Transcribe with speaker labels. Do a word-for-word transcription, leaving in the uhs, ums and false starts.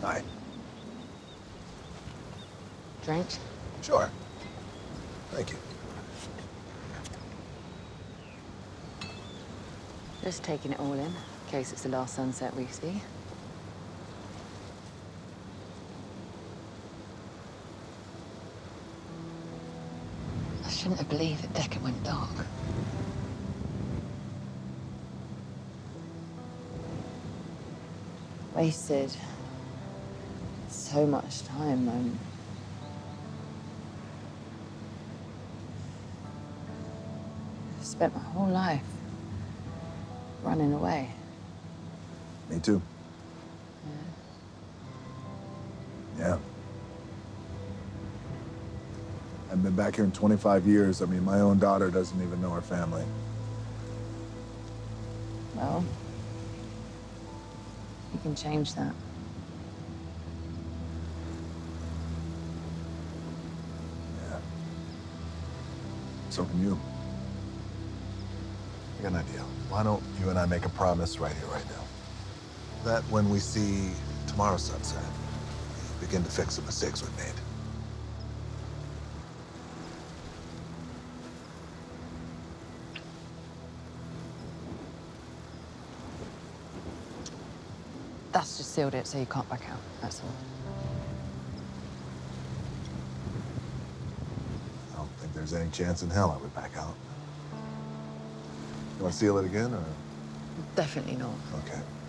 Speaker 1: Hi.
Speaker 2: Drink?
Speaker 1: Sure. Thank you.
Speaker 2: Just taking it all in, in case it's the last sunset we see. I shouldn't have believed that Decker went dark. Wasted so much time. Um, spent my whole life running away.
Speaker 1: Me too.
Speaker 2: Yeah.
Speaker 1: Yeah. I've been back here in twenty-five years. I mean, my own daughter doesn't even know her family.
Speaker 2: Well, you can change that.
Speaker 1: Yeah. So can you. I got an idea. Why don't you and I make a promise right here, right now? That when we see tomorrow's sunset, we begin to fix the mistakes we've made.
Speaker 2: That's just sealed it so you can't back out, that's all.
Speaker 1: I don't think there's any chance in hell I would back out. You want to seal it again, or?
Speaker 2: Definitely not.
Speaker 1: Okay.